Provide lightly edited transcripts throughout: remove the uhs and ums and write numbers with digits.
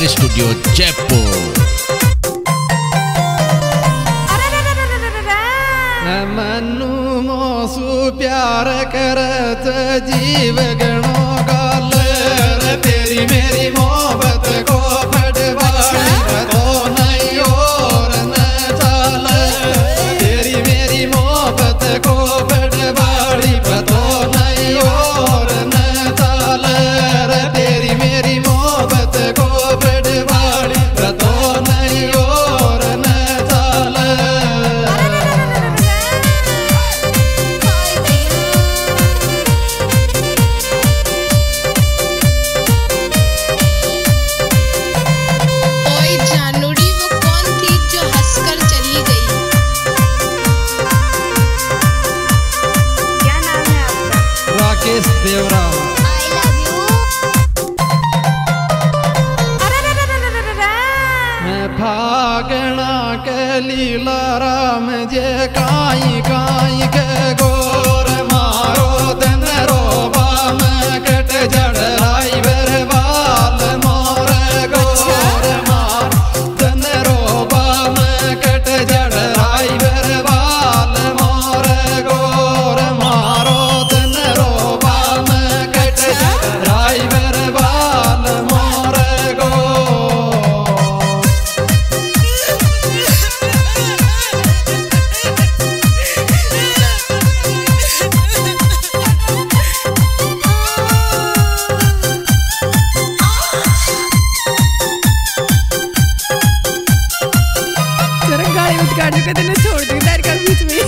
Studio Jaipur. Manu मोसू प्यार करत जीव गणो गाल तेरी मेरी मोहब्बत को फटवाड़ी तो नहीं और न चाल तेरी मेरी मोहब्बत को फटवाड़ी तो नहीं और न चाल तेरी मेरी मोहब्बत को फटवाड़ी तो नहीं और न चाल। देवरा I love you। मैं भागना के लीला राम जे काई काई के गोर मारो दिन रोबा में कट जड़ाई बरबाल मोर गोर मार दिन रोबा में कट जड़ाई बरबाल मोर गोर मारो दिन रोबा में कट जड़ाई बरबाल मोर गोर। गाड़ी का दिन छोड़ दी तार का बीच में।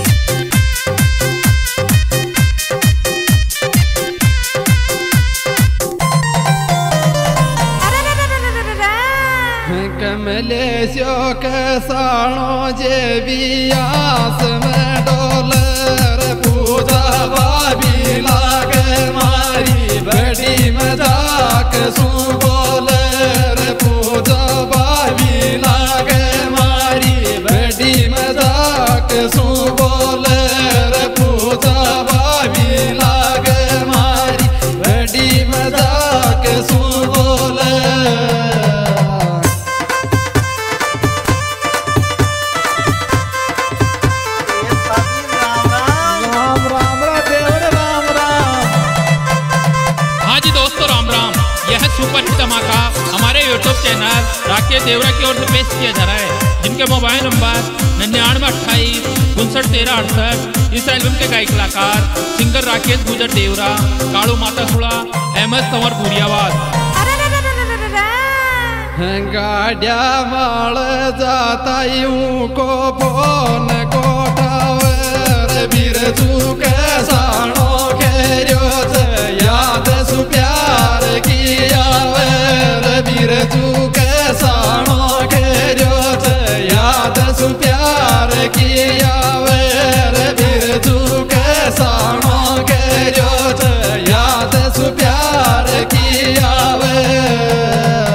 कमलेशो के साणो जे बियास में डोलर पूजा भाभी लागे मारी बड़ी मजाक सु बोलर पूजा भाभी लागे मारी बड़ी मजाक सु बोलर पूजा भाभी लागे मारी बड़ी मजाक सु बोलर। सुपर हिट धमाका हमारे यूट्यूब चैनल राकेश देवरा की ओर से पेश किया जा रहा है, जिनके मोबाइल नंबर 9928591368। इस एल्बम के गायक कलाकार सिंगर राकेश गुजर देवरा, काड़ू माता सुड़ा, अहमद कंवर पुरियावाद। गाड़िया माल जाता यूं को फोन कोठावर बीर चुके साणो खेरियो याद सु प्यार किया वर बीर चुके साणो खेरियो याद सु प्यार किया वर बीर चुके साणो खेरियो याद सु प्यार किया वर।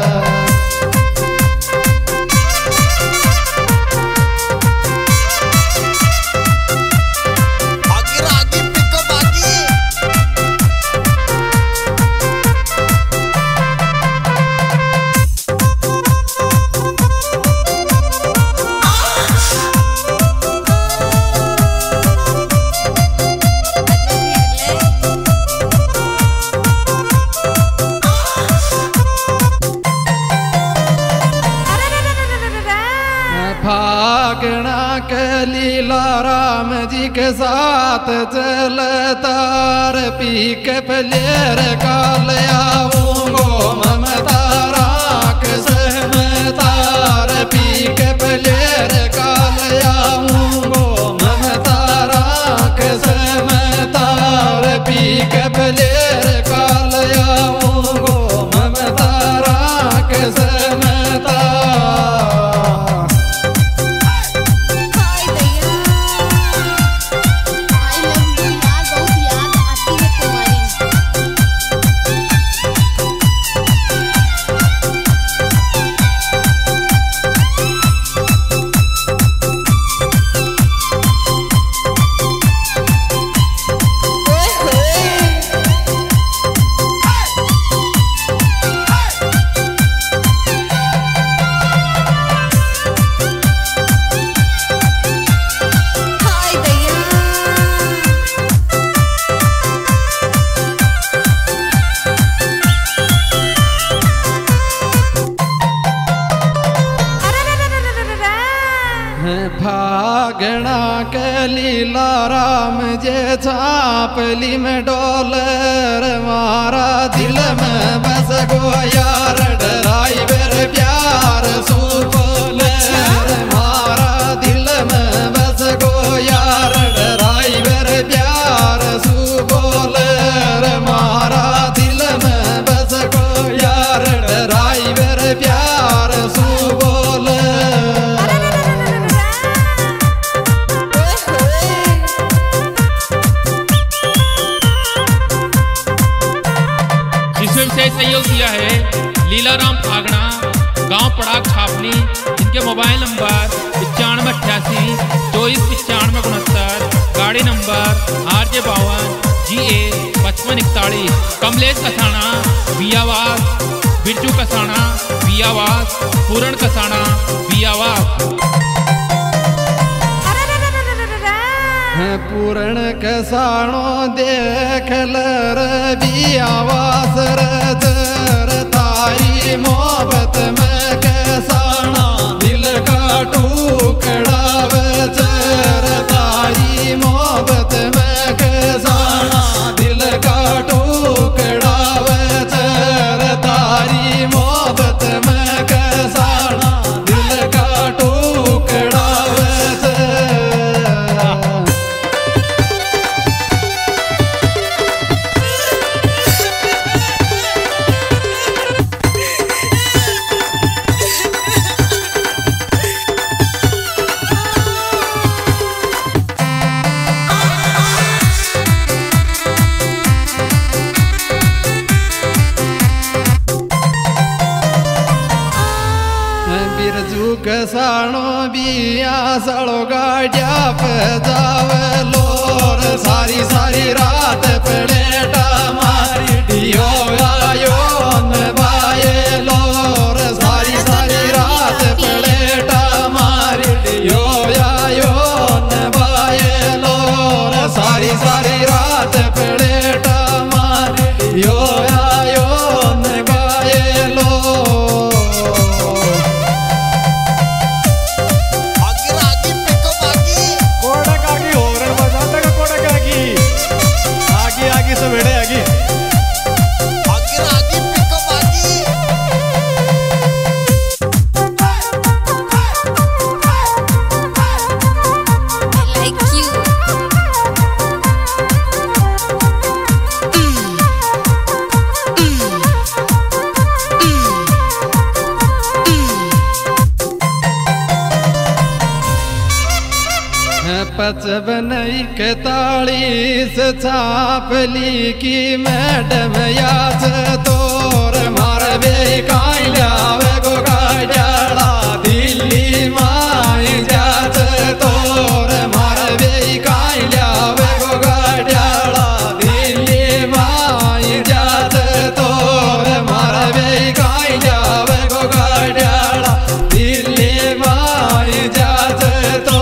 भागना के लीला राम जी के साथ चलतार पी के पलेर काल आऊंगो ममता राख सहमतार पी के पलेर काल आऊंगो ममता राख सहमतार पी के पलेर काल आऊंगो ममता राख सहमतार। फागणा के लीला राम जे छापली में डॉलर मारा दिल में बस गो यार ड्राइवर प्यार सुपोलर मारा दिल में बस गो यार ड्राइवर प्यार सुपोलर मारा दिल में बस गो यार ड्राइवर प्यार सुपोलर। से सहयोग दिया है लीलाराम फागणा, गांव पड़ाक छापली, इनके मोबाइल नंबर 9588249569, गाड़ी number RJ52 GA 5541। Kamlesh Kasana Biyawas, Birju Kasana Biyawas, Puran Kasana Biyawas. Puran कसाणो देख लर बियावास रजर तारी मोहब्बत में कसाणा दिल का टुकड़ा बचर तारी मोहब्बत में कसाणा दिल का टुकड़ा बचर तारी मोहब्बत में कसाणा दिल का टुकड़ा बचर। कसाणो बिया सड़ो गाड़िया पे जावलोर सारी सारी रात प्लेटा मारी डियो आयो न बाये लोर सारी सारी रात प्लेटा मारी डियो आयो न बाये लोर सारी सारी रात प्लेटा मारी डियो आयो न बाये लोर। सवेरे आगे आगे आगे पिकअप आगे like you पचपन 41 छापली की मैडम याद तोर मारबे काई लावे गो गाड़ियाला दिल्ली माई जात तोर मारबे काई लावे गो गाड़ियाला दिल्ली माई जात तोर मारबे काई लावे गो गाड़ियाला दिल्ली माई जात तो।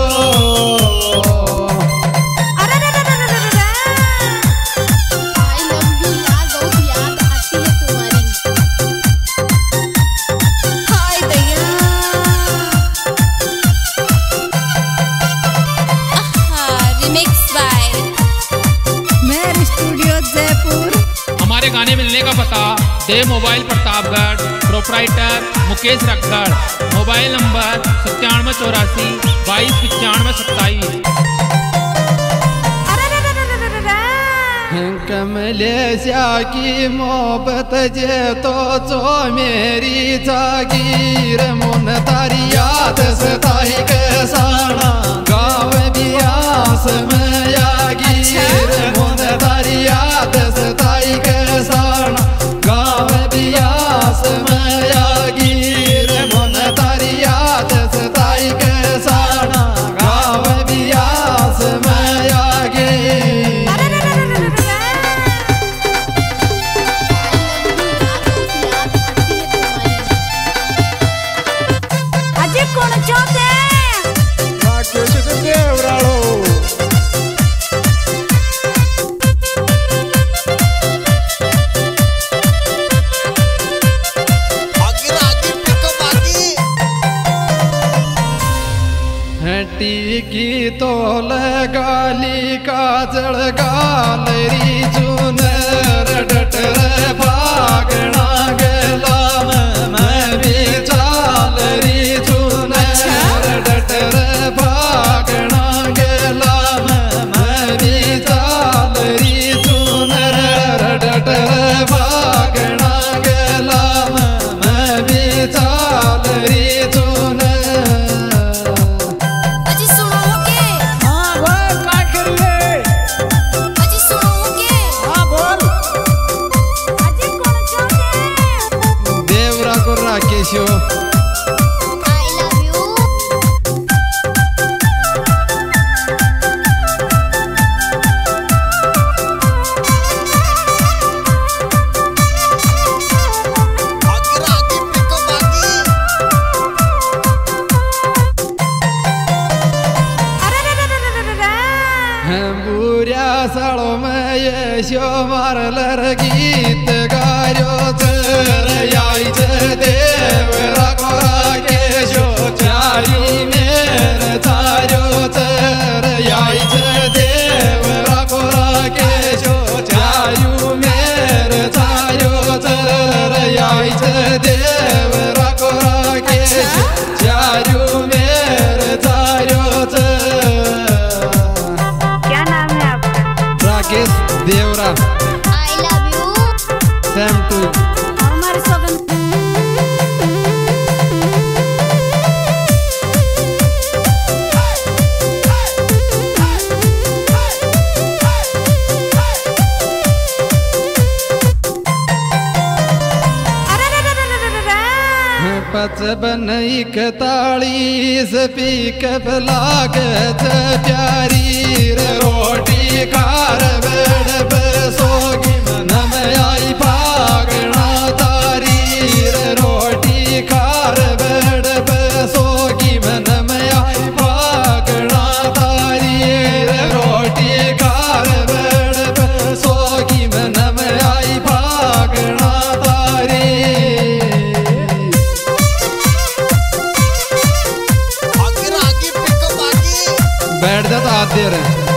गाने मिलने का पता Dev mobile Pratapgarh, proprietor Mukesh Rakhgarh, mobile number 9784 229527। Kamlesha की मोहब्बत जे तो जो मेरी जागीर मुन तारी याद सताई कसाना गाँव बियास में यागीर मुन तारी याद सताई कसाना गाँव बियास में यागीर मुन तारी याद सताई कसाना गाँव बियास में यागीर। टीकी तोल गाली काजल गालरी चुनर डटर भागना गेला मैं भी चालरी चुनर डटर भागना गेला मैं भी चालरी चुनर डटर भागना गेला मैं भी चालरी अजी सुनोगे? हाँ बोल का करिए। अजी सुनोगे? हाँ बोल। अजी कौन चाहते? देवरा को राकेशो I love you. आगे आगे पिकअप आगे बुऱ्या साळो में यशो मारलर गीत गायो चर यायच देवरा को राकेशो चारी मेर चारो चर यायच देवरा को राकेशो चारू मेर चारो चर यायच देवरा को राकेशो चारू मेर चारो चर क्या नाम है आपका? Rakesh Devra I love you. Same too हमारे सौगंध पचपन इकतालीस पिकअप लागत प्यारी रे रोटी खार बेड़ पे सोगी मन में आई भागना तारी रे रोटी खार बेड़ पे सोगी मन में आई भागना तारी रे रोटी खार बेड़ पे सोगी मन में आई भागना तारी आगे आगे पिकअप आगे बैठ जा तो हाथ दे रहे